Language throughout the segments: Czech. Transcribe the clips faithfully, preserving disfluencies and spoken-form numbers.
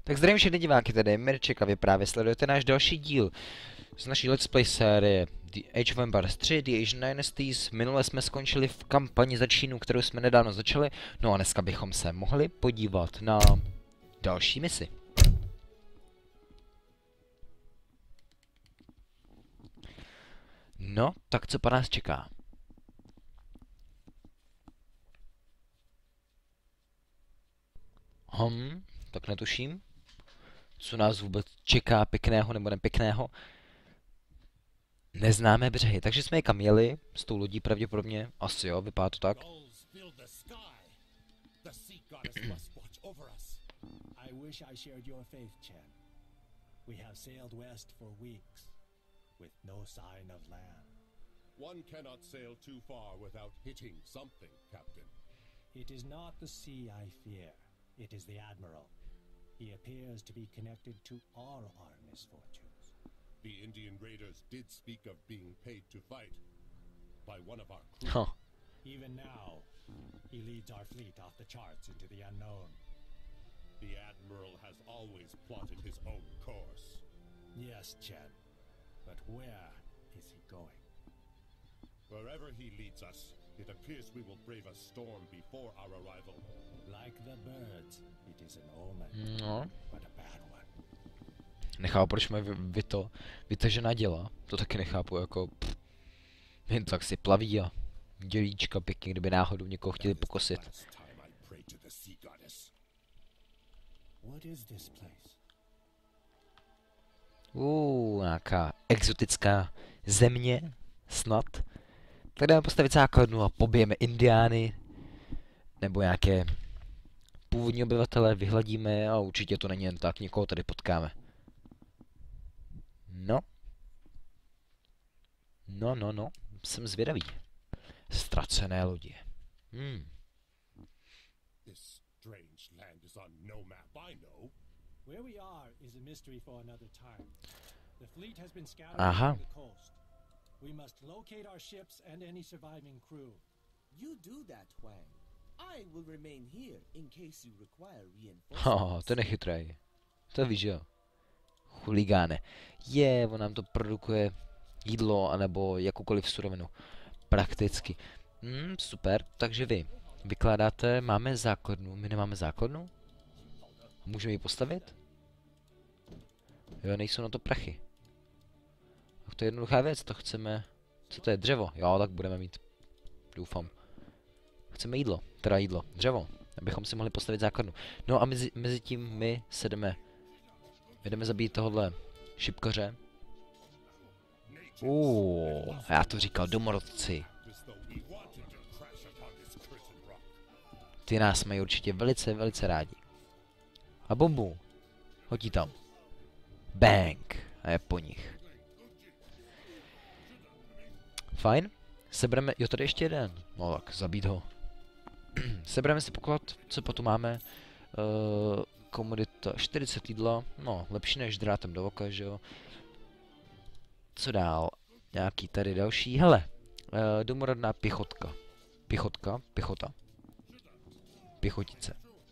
Tak zdravím všechny diváky, tady je Mirček a vy právě sledujete náš další díl z naší Let's Play série The Age of Empires tři, The Asian Dynasties. Minule jsme skončili v kampani za Čínu, kterou jsme nedávno začali, no a dneska bychom se mohli podívat na další misi. No, tak co po nás čeká? Hm, tak netuším, co nás vůbec čeká pěkného nebo nepěkného. Neznámé břehy, takže jsme někam jeli s tou lodí pravděpodobně, asi jo, vypadá to tak. One cannot sail too far without hitting something, Captain. It is not the sea I fear. It is the Admiral. He appears to be connected to all our misfortunes. The Indian raiders did speak of being paid to fight by one of our crew. Huh. Even now, he leads our fleet off the charts into the unknown. The Admiral has always plotted his own course. Yes, Chen. But where is he going? Wherever he leads us, it appears we will brave a storm before our arrival. Like the birds, it is an omen, No. but a bad one. Nechápu, proč mají vy, vy to vytažená děla. To taky nechápu, jako... Pff, jen tak si plaví a dělíčka pěkně, kdyby náhodou někoho chtěli pokosit. Last time I prayed to the sea goddess. What is this place? Uuu, nějaká exotická země, snad. Tak jdeme postavit základnu a pobijeme indiány, nebo nějaké původní obyvatele, vyhladíme a určitě to není jen tak, někoho tady potkáme. No. No, no, no, jsem zvědavý. Ztracené lodě. Hmm. This strange land is on no map I know. Where we are is a mystery for another time. The fleet has been scattered Aha. along the coast. We must locate our ships and any surviving crew. You do that, Huang. I will remain here in case you require reinforcements. Haha, to je nechytrej. To víš, jo. Chuligáne. Je, on nám to produkuje jídlo, anebo jakoukoliv surovinu. Prakticky. Hmm, super, takže vy vykládáte, máme základnu, my nemáme základnu? Můžeme ji postavit? Jo, nejsou na to prachy. Tak to je jednoduchá věc, to chceme... Co to je, dřevo? Jo, tak budeme mít. Doufám. Chceme jídlo, teda jídlo, dřevo, abychom si mohli postavit základnu. No a mezi, mezi tím my se jdeme, jdeme zabít tohohle šipkaře. Uuu, já to říkal, domorodci. As though we wanted to crash upon this prison rock. Ty nás mají určitě velice, velice rádi. A bombu. Hodí tam. Bang. A je po nich. Fajn. Sebereme, jo, tady ještě jeden. No tak, zabít ho. Sebereme si poklad, co potom máme. Uh, komodita, čtyřicet jídla. No, lepší než drátem do oka, že jo. Co dál? Nějaký tady další. Hele, uh, domorodná pěchotka. Pěchotka, pěchota. Pěchotice.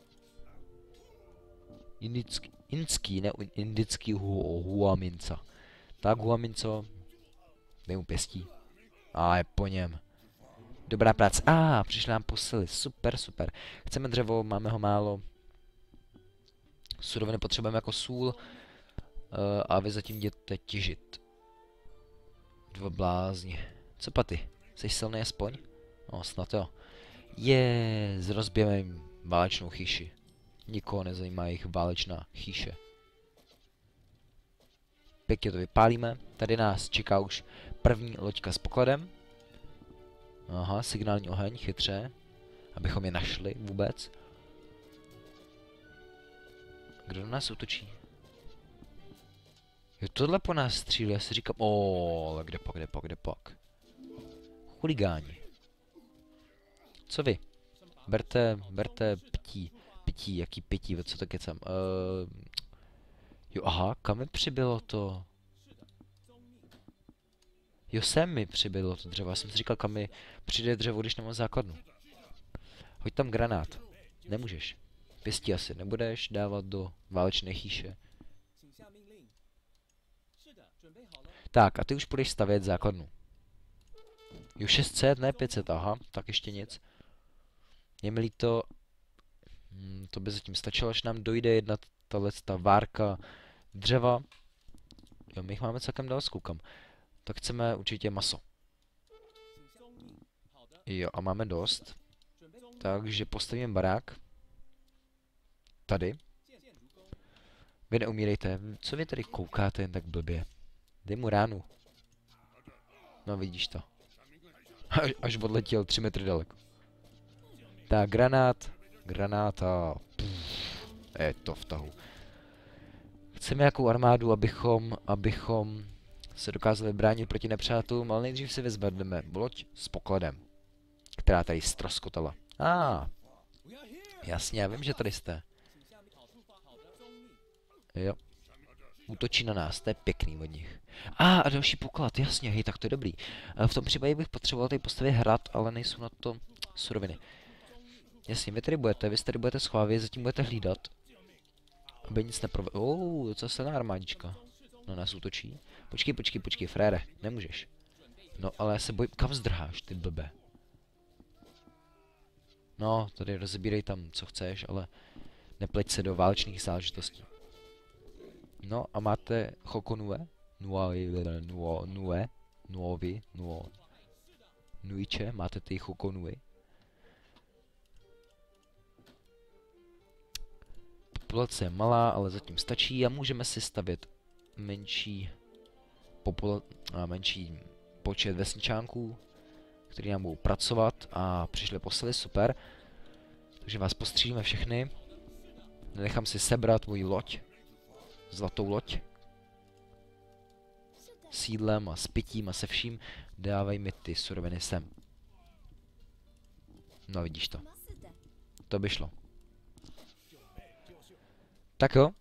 Indický, indický, ne indický hu, huaminca. Tak huaminco, dej mu pěstí. A je po něm. Dobrá práce. A, ah, přišli nám posily. Super, super. Chceme dřevo, máme ho málo. Suroviny potřebujeme jako sůl. Uh, a vy zatím jděte těžit. Dva blázni. Co pa ty? Jsi silný aspoň? No, snad jo. Je, rozbijeme jim válečnou chýši. Nikoho nezajímá jejich válečná chýše. Pěkně to vypálíme. Tady nás čeká už první loďka s pokladem. Aha, signální oheň, chytře. Abychom je našli vůbec. Kdo do nás útočí? Jo, tohle po nás střílí, já si říkám, o, ale kde pak, kde pak, kde pak. Chuligáni. Co vy? Berte, berte pití. Pití, jaký pití, co to kecám. Uh, jo, aha, kam mi přibylo to? Jo, sem mi přibylo to dřevo. Já jsem si říkal, kam mi přijde dřevo, když nemám základnu. Hoď tam granát. Nemůžeš. Pěstí asi nebudeš dávat do válečné chýše. Tak, a ty už půjdeš stavět základnu. Jo, šest set, ne pět set, aha, tak ještě nic. Je mi líto, hmm, to by zatím stačilo, až nám dojde jedna ta várka dřeva. Jo, my jich máme celkem dost, koukám. Tak chceme určitě maso. Jo, a máme dost. Takže postavíme barák. Tady. Vy neumírejte. Co vy tady koukáte jen tak blbě? Dej mu ránu. No vidíš to. Až, až odletěl tři metry daleko. Tak, granát. Granáta. Pff, je to v tahu. Chceme nějakou armádu, abychom, abychom se dokázali bránit proti nepřátelům, ale nejdřív si vyzvedneme loď s pokladem, která tady ztroskotala. A, ah, jasně, já vím, že tady jste. Jo. Útočí na nás, to je pěkný od nich. A, ah, a další poklad, jasně, hej, tak to je dobrý. V tom případě bych potřeboval tady postavit hrad, ale nejsou na to suroviny. Jasně, vy tady budete, vy tady budete schovávat, zatím budete hlídat. Aby nic neprovedl. Oh, docela silná armádička. Na nás útočí. Počkej, počkej, počkej, frére, nemůžeš. No, ale já se bojím, kam zdrháš, ty blbe. No, tady rozebírej tam, co chceš, ale nepleť se do válečných záležitostí. No, a máte Chokonue? Nuai, nuo, nue, nuovi, nuo, nuiče, máte ty Chokonui. Populace je malá, ale zatím stačí a můžeme si stavět menší, popula a menší počet vesničánků, kteří nám budou pracovat a přišli posily, super. Takže vás postřílíme všechny. Nechám si sebrat moji loď, zlatou loď, s jídlem a s pitím a se vším. Dávej mi ty suroviny sem. No vidíš to. To by šlo. Tak jo.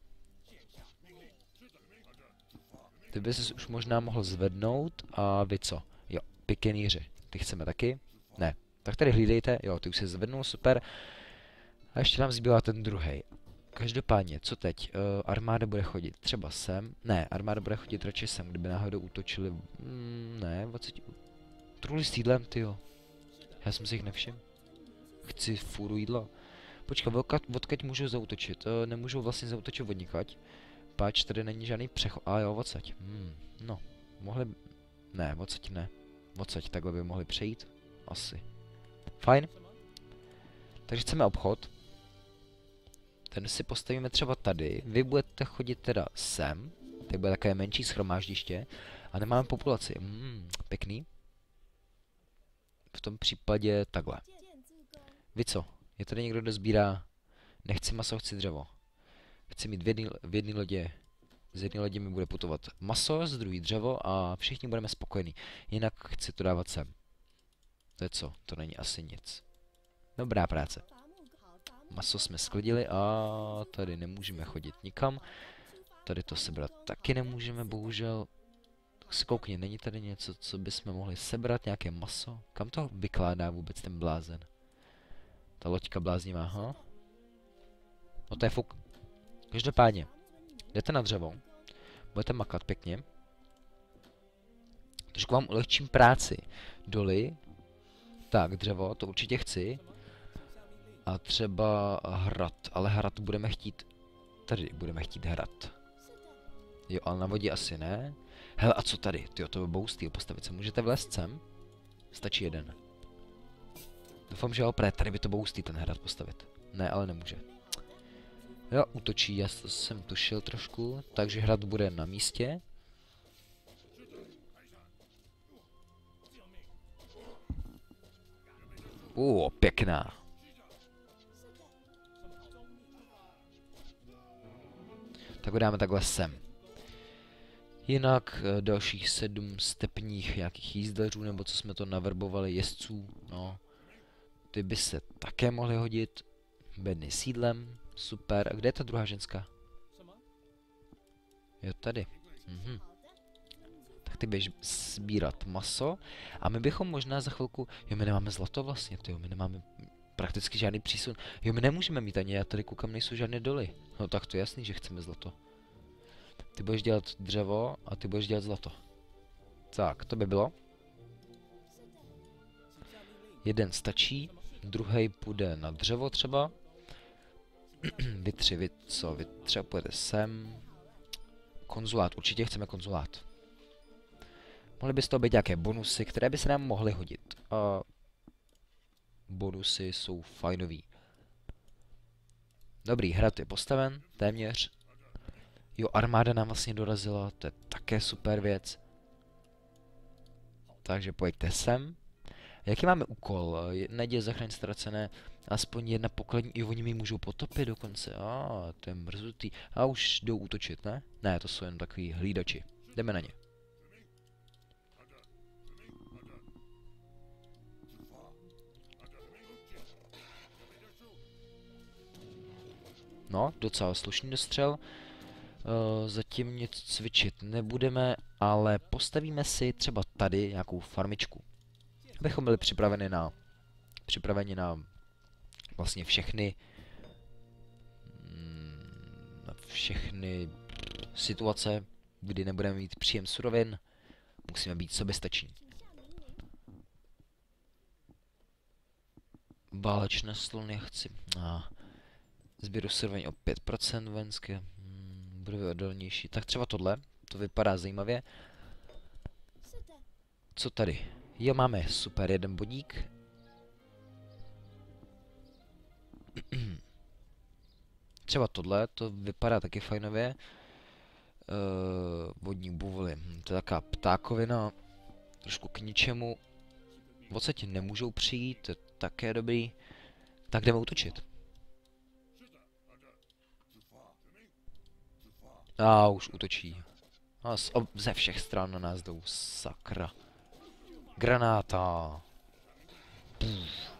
Ty bys už možná mohl zvednout a vy co? Jo, pikeníři. Ty chceme taky? Ne. Tak tady hlídejte. Jo, ty už se zvednul, super. A ještě nám zbývá ten druhý. Každopádně, co teď? Uh, armáda bude chodit třeba sem. Ne, armáda bude chodit radši sem, kdyby náhodou útočili. Mm, ne, dvacet. Truhly s jídlem, tyjo. Já jsem si jich nevšiml. Chci fůru jídla. Počkej, odkaď můžu zaútočit? Uh, nemůžu vlastně zaútočit odnikať. Páč, tady není žádný přechod. A jo, odsaď. Hmm, no, mohli... Ne, odsaď ne. Odsaď, takhle by mohli přejít. Asi. Fajn. Takže chceme obchod. Ten si postavíme třeba tady. Vy budete chodit teda sem. Tak bude také menší shromáždiště. A nemáme populaci. Hmm, pěkný. V tom případě takhle. Vy co? Je tady někdo, kdo sbírá? Nechci maso, chci dřevo. Chci mít v jedné v jedné lodě. Z jedné lodě mi bude putovat maso, z druhé dřevo a všichni budeme spokojení. Jinak chci to dávat sem. To je co? To není asi nic. Dobrá práce. Maso jsme sklidili a tady nemůžeme chodit nikam. Tady to sebrat taky nemůžeme, bohužel. Tak si koukni, není tady něco, co bychom mohli sebrat, nějaké maso? Kam to vykládá vůbec ten blázen? Ta loďka bláznivá, aha. No to je fuk. Každopádně, jdete na dřevo, budete makat pěkně. Trošku vám ulehčím práci. Doly. Tak, dřevo, to určitě chci. A třeba hrad, ale hrad budeme chtít, tady budeme chtít hrad. Jo, ale na vodě asi ne. Hele, a co tady? Tyjo, to by boustýl postavit se. Můžete vlézt sem? Stačí jeden. Doufám, že jo, pré, tady by to boustý ten hrad postavit. Ne, ale nemůže. Jo, útočí, já jsem tušil trošku, takže hrad bude na místě. Uh, pěkná. Tak ho dáme takhle sem. Jinak dalších sedm stepních nějakých jízdařů, nebo co jsme to navrbovali, jezdců, no. Ty by se také mohly hodit. Bedny s jídlem, super. A kde je ta druhá ženská? Jo, tady. Mhm. Tak ty běž sbírat maso. A my bychom možná za chvilku... Jo, my nemáme zlato vlastně, tyjo, my nemáme prakticky žádný přísun. Jo, my nemůžeme mít ani, já tady koukám, nejsou žádné doly. No tak to je jasný, že chceme zlato. Ty budeš dělat dřevo a ty budeš dělat zlato. Tak, to by bylo. Jeden stačí, druhý půjde na dřevo třeba. Vy tři, vy co, vy třeba půjde sem. Konzulát, určitě chceme konzulát. Mohly by z toho být nějaké bonusy, které by se nám mohly hodit. A bonusy jsou fajnový. Dobrý, hrad je postaven, téměř. Jo, armáda nám vlastně dorazila, to je také super věc. Takže pojďte sem. Jaký máme úkol? Naděje zachránit ztracené, aspoň jedna pokladní, i oni mi můžou potopit dokonce. A, ah, to je mrzutý. A už jdou útočit, ne? Ne, to jsou jen takový hlídači. Jdeme na ně. No, docela slušný dostřel. Uh, zatím nic cvičit nebudeme, ale postavíme si třeba tady nějakou farmičku. Abychom byli připraveni na, připraveni na vlastně všechny, na všechny situace, kdy nebudeme mít příjem surovin, musíme být soběstační. Válečné slony chci. Ah. Sběru surovin o pět procent vojenské. Hmm, budou odolnější. Tak třeba tohle, to vypadá zajímavě. Co tady? Jo, máme super jeden bodík. Třeba tohle, to vypadá taky fajnově. Uh, vodní buvoly, hm, to je taková ptákovina, trošku k ničemu. V podstatě nemůžou přijít, to je také dobrý. Tak jdeme útočit. A už útočí. A z, ob, ze všech stran na nás jdou, sakra. Granáta. Pff.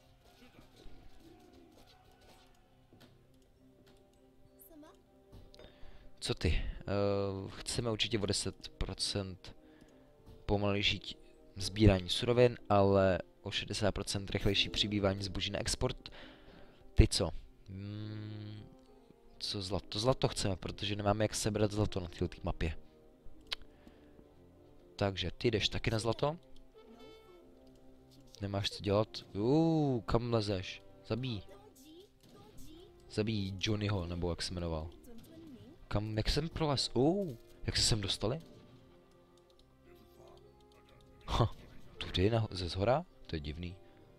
Co ty? Uh, chceme určitě o deset procent pomalejší sbírání surovin, ale o šedesát procent rychlejší přibývání zboží na export. Ty co? Hmm, co zlato? Zlato chceme, protože nemáme jak sebrat zlato na této mapě. Takže ty jdeš taky na zlato? Nemáš co dělat? Uuu, kam lezeš? Zabij. Zabij Johnnyho, nebo jak se jmenoval. Kam, jak jsem prolez? Uuu, jak se sem dostali? Ha, tudy na, ze zhora? To je divný.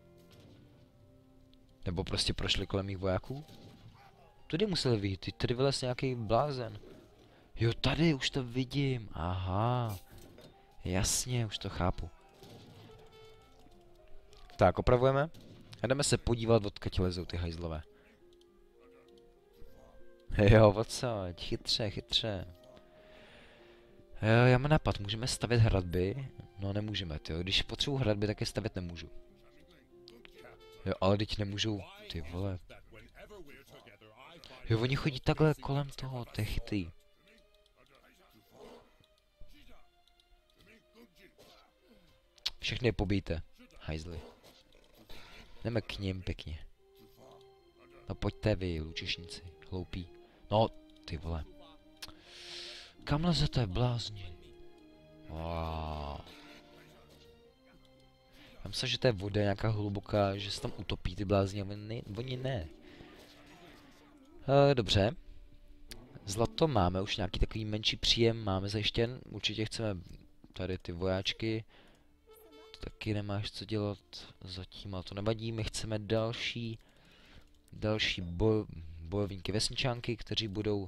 Nebo prostě prošli kolem mých vojáků? Tudy museli vyjít, tady vylez nějaký blázen. Jo, tady už to vidím, aha. Jasně, už to chápu. Tak, opravujeme. A jdeme se podívat, odkud lezou ty hajzlové. Jo, odsaď, chytře, chytře. Jo, já mám nápad, můžeme stavět hradby? No nemůžeme, tyjo, když potřebuji hradby, tak je stavět nemůžu. Jo, ale teď nemůžou, ty vole. Jo, oni chodí takhle kolem toho, to je chytrý. Všechny je pobijte, hajzli. Jdeme k nim pěkně. No pojďte vy, lučišníci, hloupí. No, ty vole. Kam lezete, blázni? Wow. Já myslím, že to je voda nějaká hluboká, že se tam utopí ty blázni, a oni, oni ne. E, dobře. Zlato máme, už nějaký takový menší příjem máme zajištěn. Určitě chceme tady ty vojáčky. Taky nemáš co dělat zatím, ale to nevadí. My chceme další, další boj, bojovníky vesničánky, kteří budou,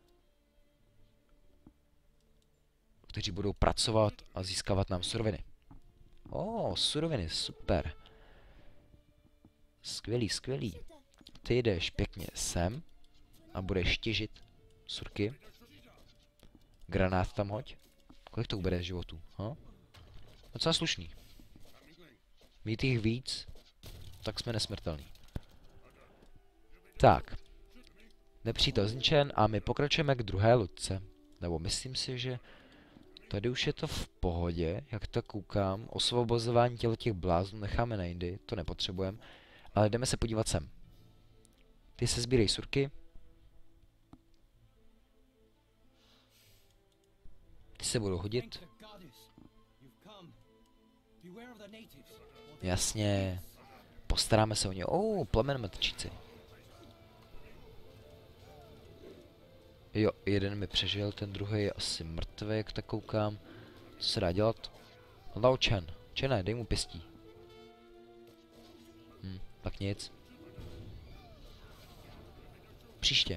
kteří budou pracovat a získávat nám suroviny. O, oh, suroviny, super. Skvělý, skvělý. Ty jdeš pěkně sem a budeš těžit surky. Granát tam hoď. Kolik to ubere životů, ha? Docela slušný. Mít jich víc, tak jsme nesmrtelní. Tak. Nepřítel zničen a my pokračujeme k druhé lodce. Nebo myslím si, že tady už je to v pohodě, jak to koukám. Osvobozování tělo těch bláznů necháme na jindy, to nepotřebujeme. Ale jdeme se podívat sem. Ty se sbírej surky. Ty se budou hodit. Jasně. Postaráme se o ně. Oh, plamenmetčíci. Jo, jeden mi přežil, ten druhý je asi mrtvý, jak tak koukám. Co se dá dělat? Lao Chen. Chene, dej mu pěstí. Hm, tak nic. Příště.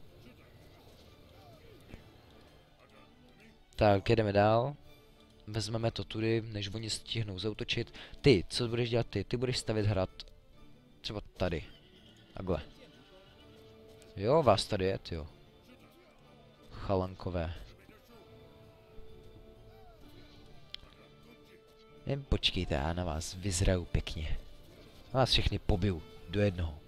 Tak, jedeme dál. Vezmeme to tudy, než oni stihnou zautočit. Ty, co budeš dělat ty? Ty budeš stavět hrad. Třeba tady. Takhle. Jo, vás tady je, jo. Chalankové. Jen počkejte, já na vás vyzraju pěkně. Vás všechny pobiju do jednoho.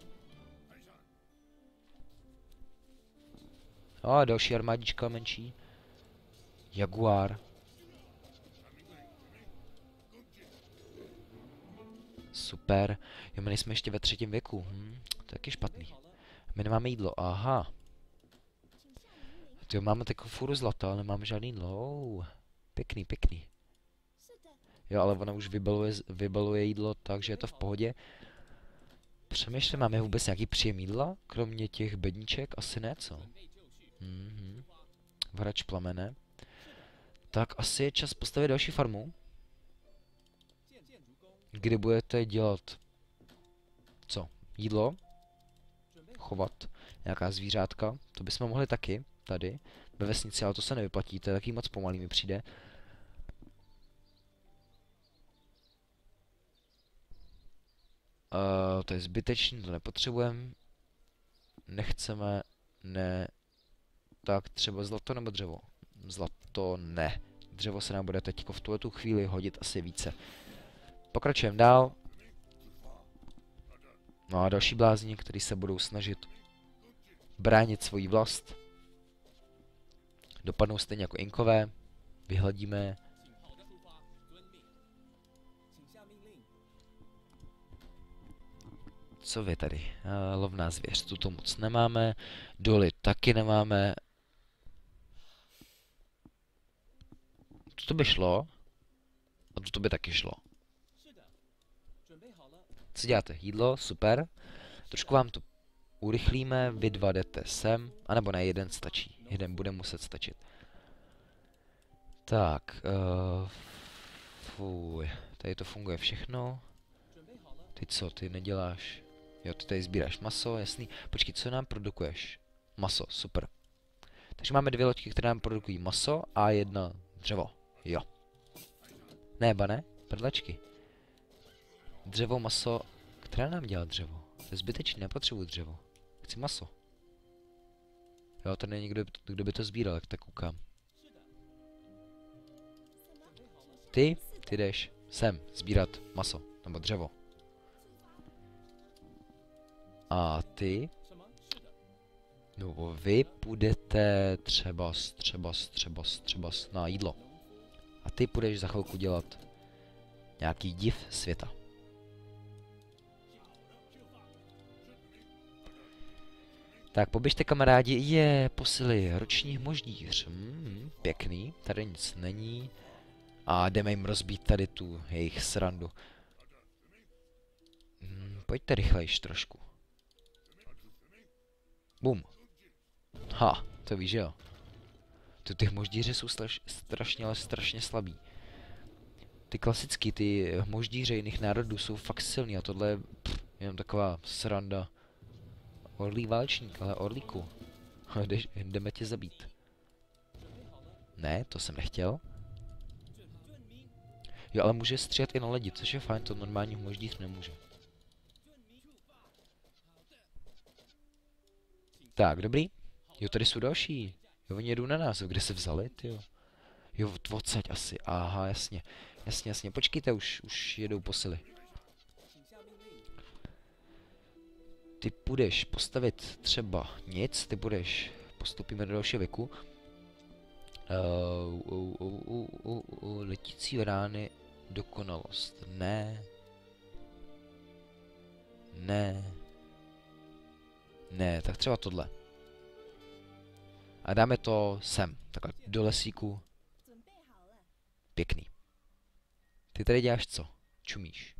A další armádička menší. Jaguar. Super. Jo, my nejsme ještě ve třetím věku. Hm, to je taky špatný. My nemáme jídlo, aha. Jo, máme takovou furu zlato, ale nemáme žádný jídlo. Oh, pěkný, pěkný. Jo, ale ona už vybaluje, vybaluje jídlo, takže je to v pohodě. Přemýšlím, máme vůbec nějaký příjem jídla? Kromě těch bedníček? Asi ne, co? Mhm. Vrač plamene. Tak asi je čas postavit další farmu. Kdy budete dělat... Co? Jídlo? Chovat? Nějaká zvířátka? To bychom mohli taky. Tady. Ve vesnici, ale to se nevyplatí. To je taky moc pomalý mi přijde. Uh, to je zbytečný, to nepotřebujeme. Nechceme, ne. Tak třeba zlato nebo dřevo? Zlato ne. Dřevo se nám bude teď v tuhletu chvíli hodit asi více. Pokračujeme dál. No a další blázni, kteří se budou snažit bránit svoji vlast. Dopadnou stejně jako Inkové. Vyhladíme. Co vy tady? Uh, lovná zvěř, tuto moc nemáme. Doly taky nemáme. Tuto by šlo. A tuto by taky šlo. Co děláte? Jídlo? Super. Trošku vám to urychlíme. Vy dva jdete sem. A nebo ne, jeden stačí. Jeden bude muset stačit. Tak. Uh, fuj. Tady to funguje všechno. Ty co? Ty neděláš... Jo, ty tady sbíráš maso, jasný. Počkej, co nám produkuješ? Maso, super. Takže máme dvě loďky, které nám produkují maso a jedna dřevo. Jo. Ne, ba ne? Prdlačky. Dřevo, maso. Které nám dělá dřevo? To je zbytečný, nepotřebuji dřevo. Chci maso. Jo, to není někdo, kdo by to sbíral, jak tak koukám. Ty, ty jdeš sem sbírat maso, nebo dřevo. A ty? No, vy půjdete třeba, třeba, třeba, třeba na jídlo. A ty půjdeš za chvilku dělat nějaký div světa. Tak, poběžte kamarádi, je, posily, roční hmoždíř, hmm, pěkný, tady nic není. A jdeme jim rozbít tady tu jejich srandu. Hmm, pojďte rychlejš trošku. Bum. Ha, to víš, jo. Ty, ty hmoždíře jsou straš, strašně, ale strašně slabí. Ty klasický, ty hmoždíře jiných národů jsou fakt silný a tohle je pff, jenom taková sranda. Orlí válečník, ale orlíku. Jdeš, jdeme tě zabít. Ne, to jsem nechtěl. Jo, ale může stříhat i na ledi, což je fajn, to normální hmoždíř nemůže. Tak, dobrý. Jo, tady jsou další. Jo, oni jedou na nás, kde se vzali, tyjo. Jo, odsaď asi, aha, jasně. Jasně, jasně, počkejte, už, už jedou posily. Ty půjdeš postavit třeba nic, ty půjdeš, postupíme do dalšího věku. Uh, uh, uh, uh, uh, uh, letící rány, dokonalost, ne. Ne. Ne, tak třeba tohle. A dáme to sem, takhle do lesíku. Pěkný. Ty tady děláš co? Čumíš.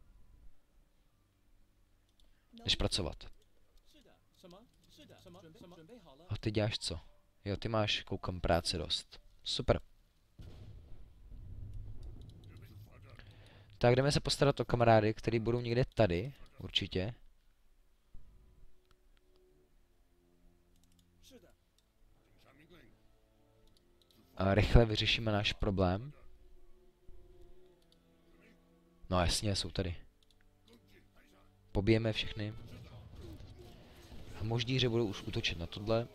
Jdeš pracovat. A ty děláš co? Jo, ty máš, koukám, práce dost. Super. Tak jdeme se postarat o kamarády, který budou někde tady, určitě. A rychle vyřešíme náš problém. No jasně, jsou tady. Pobijeme všechny. A moždíře budou už útočit na tohle.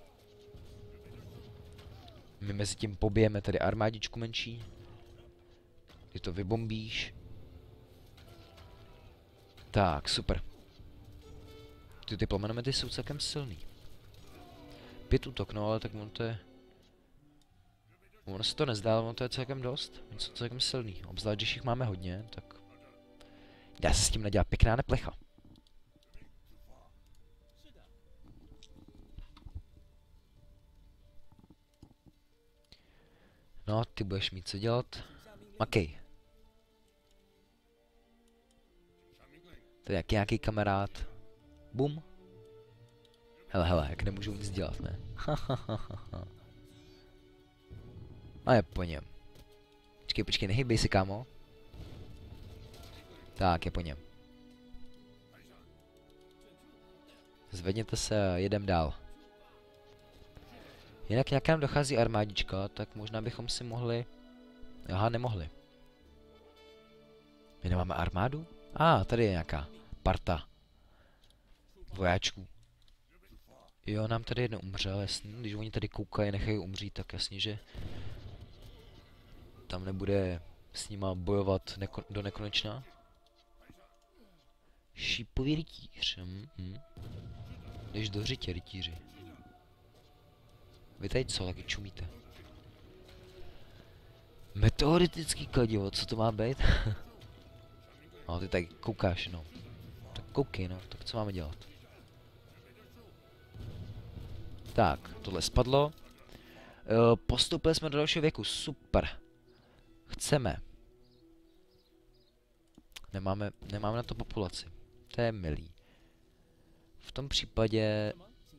My mezi tím pobijeme tady armádičku menší. Ty to vybombíš. Tak, super. Ty, ty plamenomety jsou celkem silný. Pět útok, no ale tak on to je... Ono se to nezdá, ale ono to je celkem dost. Oni jsou celkem silný. Obzvlášť, když jich máme hodně, tak... Dá se s tím nadělat pěkná neplecha. No, ty budeš mít co dělat. Makej. To je jaký nějaký kamarád. Bum. Hele, hele, jak nemůžu nic dělat, ne? A je po něm. Počkej, počkej, nehybej si, kámo. Tak, je po něm. Zvedněte se a jedem dál. Jinak nějak nám dochází armádička, tak možná bychom si mohli... Aha, nemohli. My nemáme armádu? A, ah, tady je nějaká parta vojáčků. Jo, nám tady jedno umřel, jasně. Když oni tady koukají, nechají umřít, tak jasně, že tam nebude s nima bojovat neko do nekonečna. Šípový rytíř. Hm, hm. Jdeš do řitě, rytíři. Vy tady co, taky čumíte? Meteoritický kladivo, co to má být? No, ty tady koukáš, no. Tak koukej, no, tak co máme dělat? Tak, tohle spadlo. E, postupili jsme do dalšího věku, super. Chceme. Nemáme, nemáme na to populaci. To je milý. V tom případě...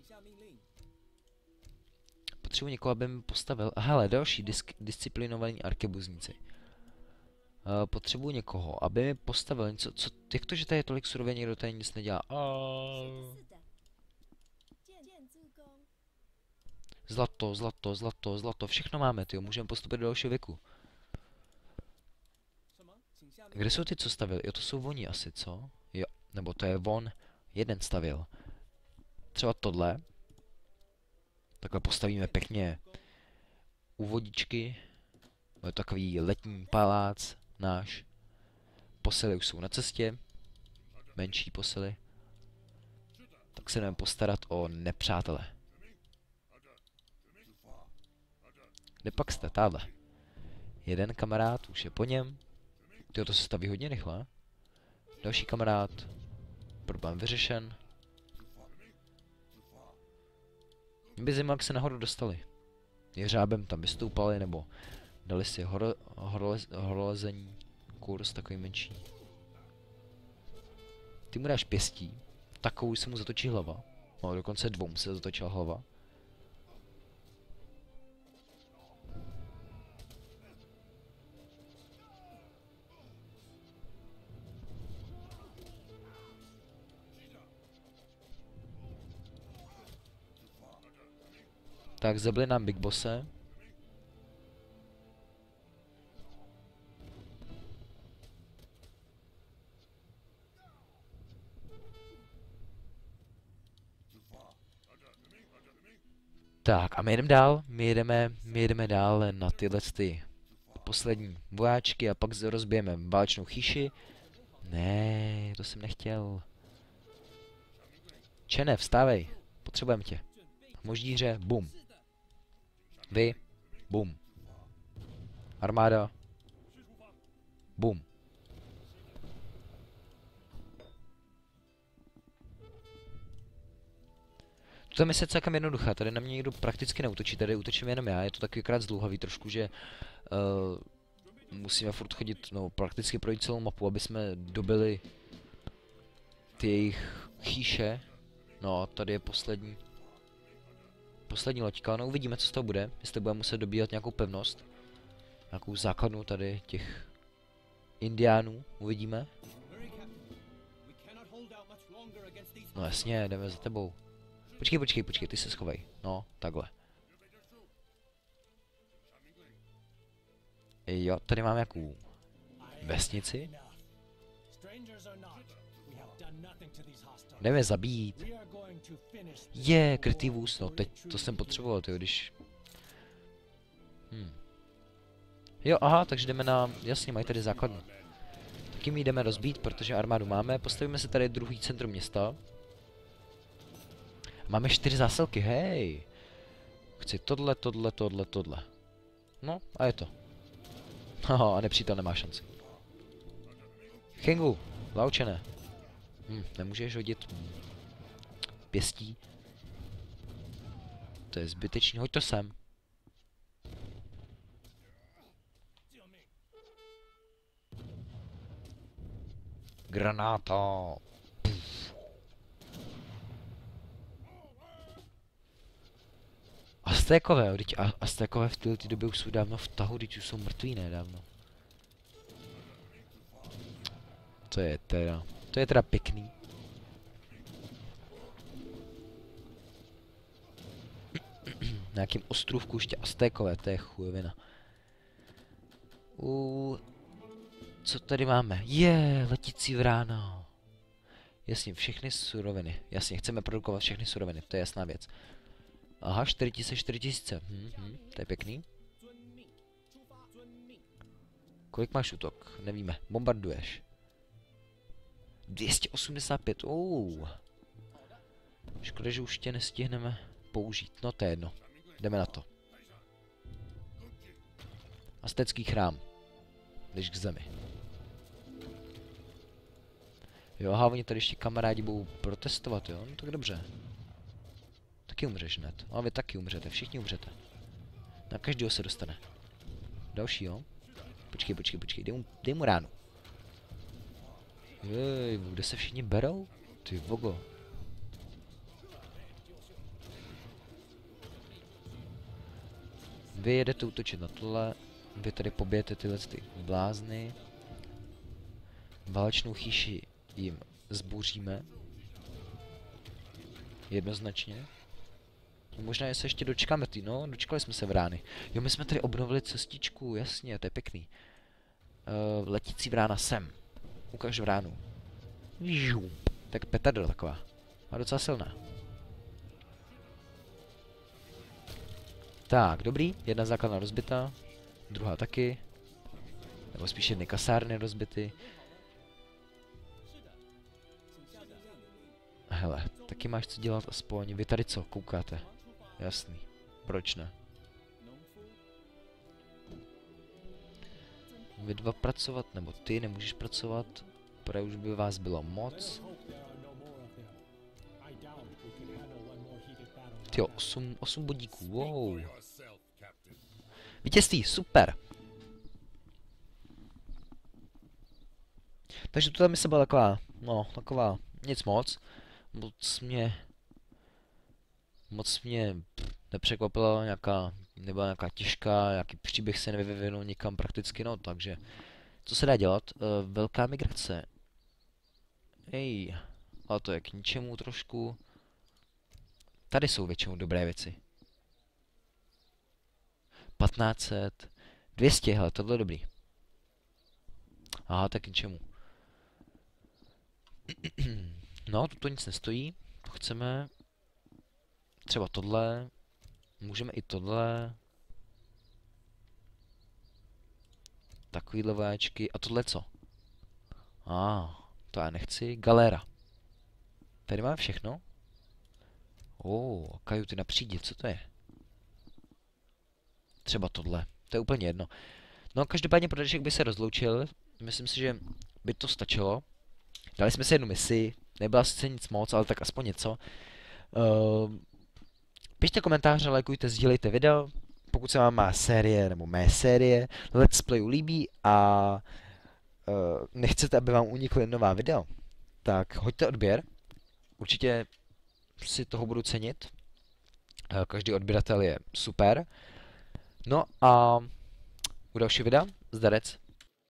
Potřebuji někoho, aby mi postavil... Aha, hele, další disk, disciplinovaní arkebuzníci. Uh, potřebuji někoho, aby mi postavil něco, co... Jak to, že tady je tolik surovin, někdo tady nic nedělá? Uh... Zlato, zlato, zlato, zlato, všechno máme, tyjo, můžeme postupit do dalšího věku. Kde jsou ty, co stavili? Jo, to jsou oni asi, co? Jo, nebo to je on, jeden stavil. Třeba tohle. Takhle postavíme pěkně u vodičky. Je to takový letní palác náš. Posily už jsou na cestě. Menší posily. Tak se jdeme postarat o nepřátele. Kde pak jste? Táhle. Jeden kamarád, už je po něm. Tyjo, to se staví hodně rychle. Další kamarád. Problém vyřešen. Mě by zajímalo, jak se nahoru dostali. Jeřábem tam vystoupali, nebo dali si horo, horolez, horolezení kurz, takový menší. Ty mu dáš pěstí, takovou se mu zatočí hlava. No, dokonce dvou se zatočila hlava. Tak zabili nám Big Bosse. Tak a my jdeme dál, my jedeme, my jedeme dál na tyhle ty poslední vojáčky a pak rozbijeme válečnou chýši. Ne, to jsem nechtěl. Čene, vstávej, potřebujeme tě. Moždíře, bum. Vy, bum. Armáda, bum. Ta mise je celkem jednoduchá, tady na mě někdo prakticky neútočí, tady útočím jenom já, je to takový krát zdlouhavý trošku, že uh, musíme furt chodit, no prakticky projít celou mapu, aby jsme dobili ty jejich chýše. No a tady je poslední, poslední loďka, no uvidíme, co z toho bude, jestli budeme muset dobíhat nějakou pevnost, nějakou základnu tady těch indiánů, uvidíme. No jasně, jdeme za tebou. Počkej, počkej, počkej, ty se schovej. No, takhle. Jo, tady mám jakou vesnici. Jdeme zabít. Je, krytý vůz, no teď to jsem potřeboval, tyjo, když... Hm. Jo, aha, takže jdeme na... Jasně, mají tady základnu. Taky my jdeme rozbít, protože armádu máme. Postavíme se tady druhý centrum města. Máme čtyři zásilky, hej. Chci tohle, tohle, tohle, tohle. No, a je to. Haha, a nepřítel nemá šanci. Chengu, laučené. Hm, nemůžeš hodit pěstí. To je zbytečný, hoď to sem. Granáta. Puf. Aztékové, vždyť Aztékové v této době už jsou dávno v tahu, vždyť už jsou mrtví, ne dávno. To je teda, to je teda pěkný. Na nějakým ostrůvku ještě Aztékové, to je chujovina. U... Co tady máme? Je, letící vrána. Jasně, všechny suroviny. Jasně, chceme produkovat všechny suroviny, to je jasná věc. Aha, čtyři tisíce, čtyři tisíce. Hm, hm, to je pěkný. Kolik máš útok? Nevíme. Bombarduješ. dvě stě osmdesát pět. Oh. Škoda, že už tě nestihneme použít. No to je jedno. Jdeme na to. Aztécký chrám. Jdeš k zemi. Jo, aha, oni tady ještě kamarádi budou protestovat, jo? No tak dobře. Taky umřeš hned. A vy taky umřete, všichni umřete. Na každého se dostane. Další, jo? Počkej, počkej, počkej, dej mu, dej mu ránu. Jej, kde se všichni berou? Ty vogo. Vy jedete útočit na tohle. Vy tady pobijete tyhle ty blázny. Válečnou chýši jim zbouříme. Jednoznačně. Možná je se ještě dočkáme ty, no, dočkali jsme se vrány. Jo, my jsme tady obnovili cestičku, jasně, to je pěkný. Uh, letící vrána sem. Ukaž vránu. Žum. Tak petardel taková. A docela silná. Tak, dobrý, jedna základna rozbita. Druhá taky. Nebo spíš jedny kasárny rozbity. Hele, taky máš co dělat aspoň. Vy tady co, koukáte? Jasný. Proč ne? Vy dva pracovat, nebo ty nemůžeš pracovat. Protože už by vás bylo moc. Tyjo, osm, osm bodíků, wow. Vítězství, super. Takže to mise byla taková, no, taková, nic moc. Moc mě, moc mě nepřekvapila nějaká, nebyla nějaká těžká, nějaký příběh se nevyvinul nikam prakticky, no, takže, co se dá dělat? Uh, velká migrace. Hej, ale to je k ničemu trošku. Tady jsou většinou dobré věci. patnáct set, dvě stě, hele, tohle je dobrý. Aha, tak k ničemu. No, tu to nic nestojí, to chceme. Třeba tohle, můžeme i tohle. Takovýhle vojáčky, a tohle co? A, ah, to já nechci, galéra. Tady máme všechno. Oh, kajuty na přídi, co to je? Třeba tohle, to je úplně jedno. No, každopádně pro dnešek by se rozloučil, myslím si, že by to stačilo. Dali jsme si jednu misi, nebyla sice nic moc, ale tak aspoň něco. Uh, Pište komentáře, lajkujte, sdílejte video, pokud se vám má série nebo mé série Let's Playu líbí a uh, nechcete, aby vám unikly nová videa, tak hoďte odběr, určitě si toho budu cenit, uh, každý odběratel je super. No a u dalšího videa, zdarec.